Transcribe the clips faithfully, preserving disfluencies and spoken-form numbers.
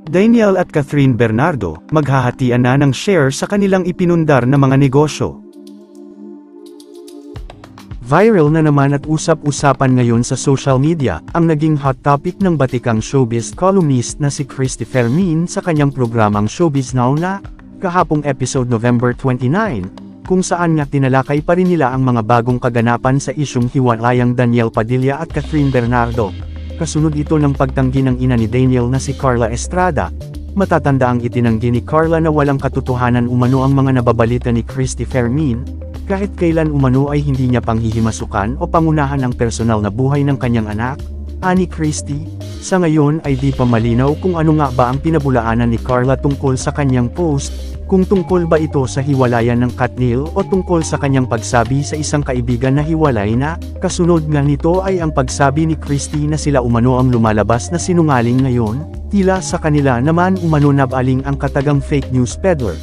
Daniel at Catherine Bernardo, maghahatian na ng share sa kanilang ipinundar na mga negosyo. Viral na naman at usap-usapan ngayon sa social media, ang naging hot topic ng batikang showbiz columnist na si Christy Fermin sa kanyang programang Showbiz Now na, kahapong episode November twenty-nine, kung saan nga tinalakay pa rin nila ang mga bagong kaganapan sa isyung hiwalayang Daniel Padilla at Catherine Bernardo. Kasunod ito ng pagtanggi ng ina ni Daniel na si Carla Estrada. Matatanda ang itinanggi ni Carla na walang katotohanan umano ang mga nababalita ni Christy Fermin, kahit kailan umano ay hindi niya panghihimasukan o pangunahan ang personal na buhay ng kanyang anak. Ani Christy, sa ngayon ay di pa malinaw kung ano nga ba ang pinabulaanan ni Carla tungkol sa kanyang post, kung tungkol ba ito sa hiwalayan ng Katniel o tungkol sa kanyang pagsabi sa isang kaibigan na hiwalay na. Kasunod nga nito ay ang pagsabi ni Christy na sila umano ang lumalabas na sinungaling ngayon, tila sa kanila naman umano nabaling ang katagang fake news peddler.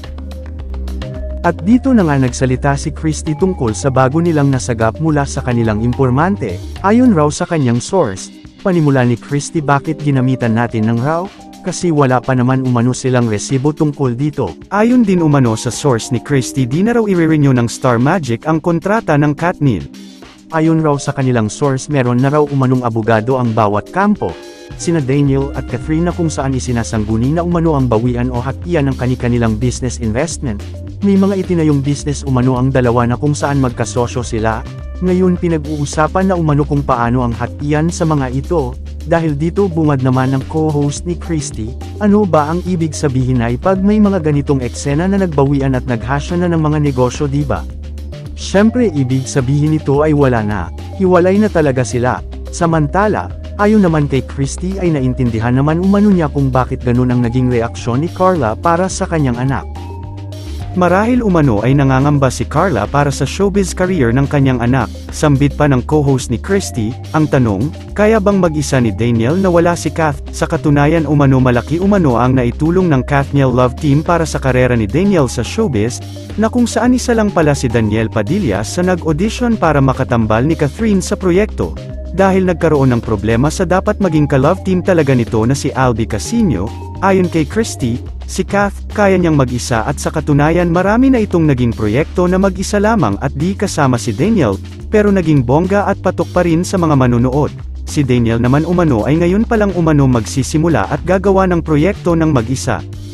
At dito na nga nagsalita si Christy tungkol sa bago nilang nasagap mula sa kanilang impormante. Ayon raw sa kanyang source, panimula ni Christy, bakit ginamitan natin ng raw? Kasi wala pa naman umano silang resibo tungkol dito. Ayon din umano sa source ni Christy, di na raw i-renew ng Star Magic ang kontrata ng Katniel. Ayon raw sa kanilang source, meron na raw umanong abogado ang bawat kampo, sina Daniel at Catherine, na kung saan isinasangguni na umano ang bawian o hatian ng kani-kanilang business investment. May mga itinayong business umano ang dalawa na kung saan magkasosyo sila. Ngayon pinag-uusapan na umano kung paano ang hatian sa mga ito. Dahil dito bungad naman ng co-host ni Christy, ano ba ang ibig sabihin ay pag may mga ganitong eksena na nagbawian at naghasya na ng mga negosyo, diba? Syempre ibig sabihin nito ay wala na, hiwalay na talaga sila. Samantala, ayon naman kay Christy ay naintindihan naman umano niya kung bakit ganun ang naging reaksyon ni Carla para sa kanyang anak. Marahil umano ay nangangamba si Carla para sa showbiz career ng kanyang anak. Sambit pa ng co-host ni Christy, ang tanong, kaya bang mag-isa ni Daniel na wala si Kath? Sa katunayan umano malaki umano ang naitulong ng Katniel Love Team para sa karera ni Daniel sa showbiz, na kung saan isa lang pala si Daniel Padilla sa nag-audition para makatambal ni Catherine sa proyekto. Dahil nagkaroon ng problema sa dapat maging ka-love team talaga nito na si Albi Casino, ayon kay Christy, si Kath, kaya niyang mag-isa at sa katunayan marami na itong naging proyekto na mag-isa lamang at di kasama si Daniel, pero naging bongga at patok pa rin sa mga manunood. Si Daniel naman umano ay ngayon palang umano magsisimula at gagawa ng proyekto ng mag-isa.